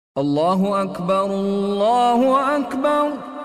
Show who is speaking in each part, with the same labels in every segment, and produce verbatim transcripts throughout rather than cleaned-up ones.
Speaker 1: Allahu Ekber, Allahu Ekber.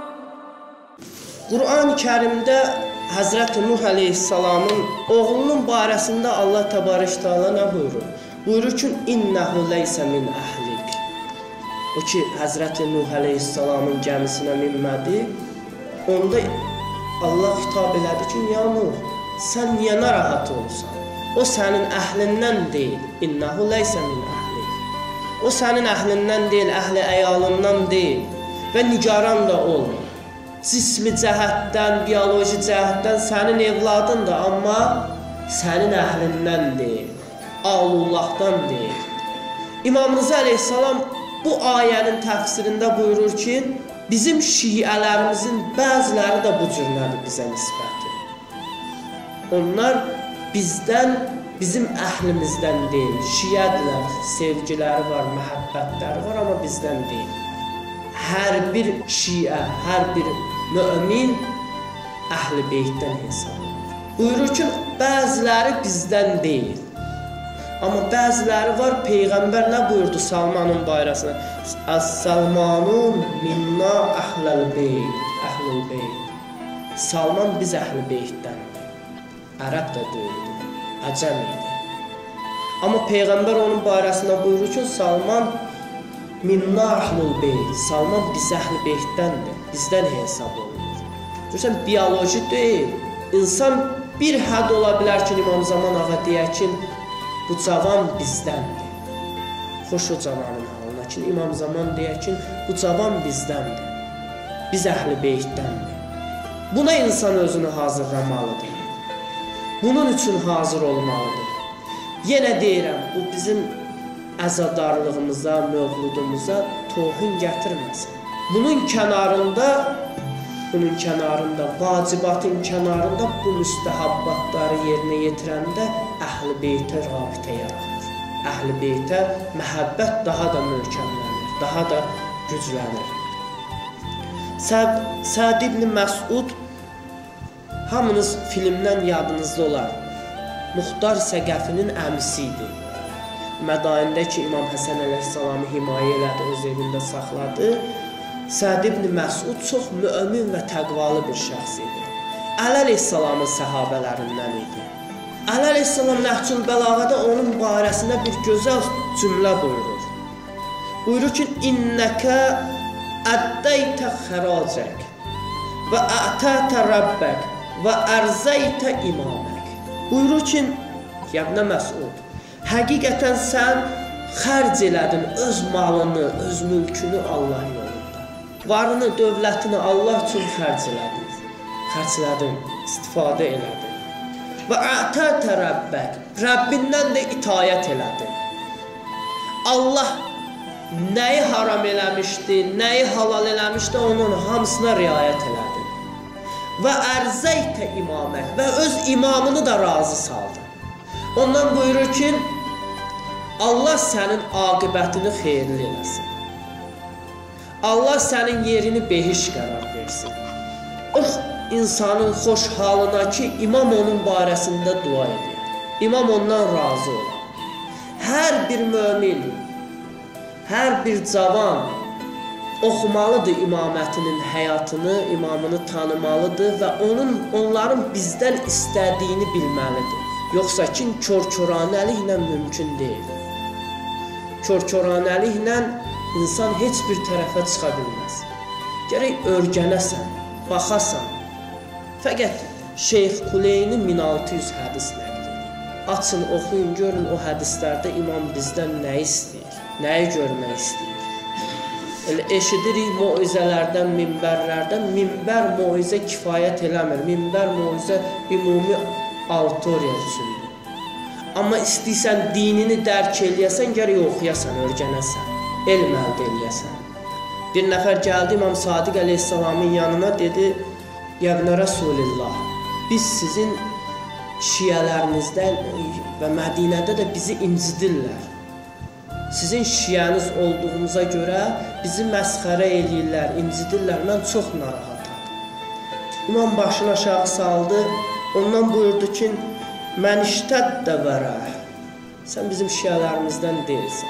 Speaker 2: Quran-ı Kərimdə Həzrəti Nuh əleyhissalamın oğlunun barəsində Allah təbarək təala nə buyurur? Buyurur ki, "İnnehu leysə min əhlik." O ki, Həzrəti Nuh əleyhissalamın gəmisinə minmədi. Onda Allah xitab elədi ki, "Ya Nuh, sən niyə narahat olursan? O sənin əhlindən deyil. İnnehu leysə min əhlik." O sənin əhlindən deyil, əhli əyalından deyil və nigaran da olma. Cismi cəhətdən, bioloji cəhətdən sənin evladındır, amma sənin əhlindən deyil, Allahullahdan deyil. İmam Rıza əleyhissalam bu ayənin təfsirində buyurur ki, bizim şiələrimizin bəziləri də bu cürlədir bizə nisbəti. Onlar bizdən, bizim əhlimizdən deyil, şiyədirlər, sevgiləri var, məhəbbətləri var, amma bizdən deyil. Hər bir şiə, hər bir mömin əhl-i beytdən hesab olur. Buyurur ki, bəziləri bizdən deyil. Amma bəziləri var, Peyğəmbər nə buyurdu Salmanın bayrasına? Əs-Salmanun minna əhləl beyt, əhlül beyt. Salman biz əhl-i beytdəndir. Ərəb də deyildi, əcəm idi. Amma Peyğəmbər onun bayrasına buyurur ki, Salman minna əhlül beyt. Salman biz əhl-i beytdəndir, bizdən hesab olunur. Görürsən, bioloji deyil. İnsan bir həd ola bilər ki, İmam Zaman ağa deyək ki, bu cavan bizdəndir. Xoş o cavanın halına ki, İmam Zaman deyək ki, bu cavan bizdəndir. Biz əhl-i beytdəndir. Buna insan özünü hazırlamalıdır. Bunun üçün hazır olmalıdır. Yenə deyirəm, bu bizim əzadarlığımıza, mövludumuza tohum gətirməsin. Bunun kənarında, bunun kənarında, vacibatın kənarında bu müstəhabbatları yerinə yetirəndə əhl-i beytə rabitə yaratır. Əhl-i beytə məhəbbət daha da möhkəmlənir, daha da güclənir. Səd ibn Məsud, hamınız filmdən yadınızda olar, Muxtar Səqəfinin əmisi idi. Mədaində ki, İmam Həsən əleyhissalamı himayə elədi, öz evində saxladı. Səd ibn Məsud çox mömin və təqvalı bir şəxs idi. Əli əleyhissalamın səhabələrindən idi. Əli əleyhissalam Nəhcül Bəlağədə onun barəsində bir gözəl cümlə buyurur. Buyurur ki, İnnəkə əddəytə xəracək və ətətə rəbbək və ərzəytə imamək. Buyurur ki, Yəbnə Məsud, həqiqətən sən xərc elədin öz malını, öz mülkünü Allah yolunda. Varını, dövlətini Allah üçün xərc elədin. Xərclədin, istifadə elədin. Və ətətə rəbbək, Rəbbindən də itayət elədin. Allah nəyi haram eləmişdi, nəyi halal eləmişdi, onun hamısına riayət elədin. Və ərzəytə imamək və öz imamını da razı saldın. Ondan buyurur ki, Allah sənin aqibətini xeyirli eləsin. Allah sənin yerini behiş qərar versin. O insanın xoş halına ki, imam onun barəsində dua edir. İmam ondan razı olur. Hər bir mömin, hər bir cavan oxumalıdır imamətinin həyatını, imamını tanımalıdır və onun, onların bizdən istədiyini bilməlidir. Yoxsa ki, kör-köranəliklə mümkün deyil. Kör-köranəliklə insan heç bir tərəfə çıxa bilməz. Gərək örgənəsən, baxasan. Fəqət Şeyx Kuleyni min altı yüz hədis nəql edir. Açın, oxuyun, görün o hədislərdə imam bizdən nə istəyir, nəyi görmək istəyir. Elə eşidirik moizələrdən, minbərlərdən, minbər moizə kifayət eləmir. Minbər moizə ümumi auditoriya üçündür. Amma istəyirsən dinini dərk eləyəsən, gərək oxuyasan, örgənəsən, elm əldə eləyəsən. Bir nəfər gəldi İmam Sadiq əleyhissalamın yanına, dedi, Yəbnə Rəsulillah, biz sizin şiyələrinizdən və Mədinədə də bizi incidirlər. Sizin şiyəniz olduğumuza görə bizi məsxərə eləyirlər, incidirlər, mən çox narahatam. İmam başını aşağı saldı, ondan buyurdu ki, mən iştəddə vərə, sən bizim şiyələrimizdən deyilsən.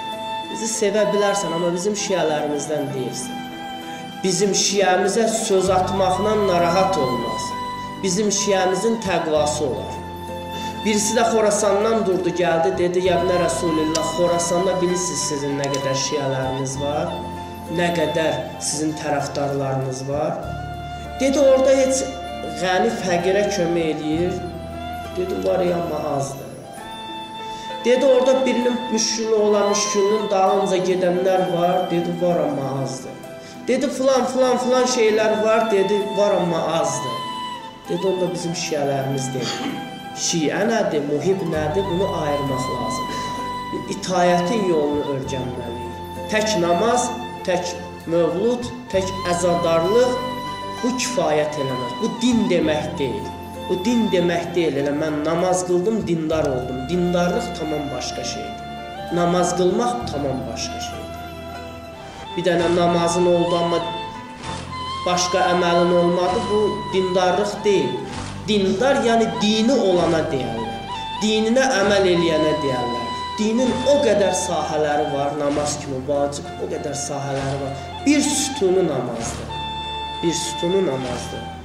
Speaker 2: Bizi sevə bilərsən, amma bizim şiələrimizdən deyilsən. Bizim şiyəmizə söz atmaqla narahat olmaz. Bizim şiyəmizin təqvası olar. Birisi də Xorasandan durdu, gəldi, dedi, Yəbnə Rəsulillah, Xorasanda bilirsiniz sizin nə qədər şiyələriniz var, nə qədər sizin tərəfdarlarınız var. Dedi, orada heç qəni fəqirə kömək eləyir. Dedi, var ya, amma azdır. Dedi, orada birinin müşkülü olan müşkülünün dalınca gedənlər var. Dedi, var amma azdır. Dedi, filan, filan, filan şeylər var. Dedi, var amma azdır. Dedi, onda bizim şiyələrimiz deyil. Şiə nədir, muhib nədir, bunu ayırmaq lazımdır. İtayətin yolunu öyrənməliyik. Tək namaz, tək mövlud, tək əzadarlıq bu kifayət eləməz. Bu din demək deyil. Bu din demək deyil. Elə mən namaz qıldım, dindar oldum. Dindarlıq tamam başqa şeydir. Namaz qılmaq tamam başqa şeydir. Bir dənə namazın oldu, amma başqa əməlin olmadı, bu dindarlıq deyil. Dindar, yəni dini olana deyərlər. Dininə əməl eləyənə deyərlər. Dinin o qədər sahələri var, namaz kimi vacib, o qədər sahələri var. Bir sütunu namazdır. Bir sütunu namazdır.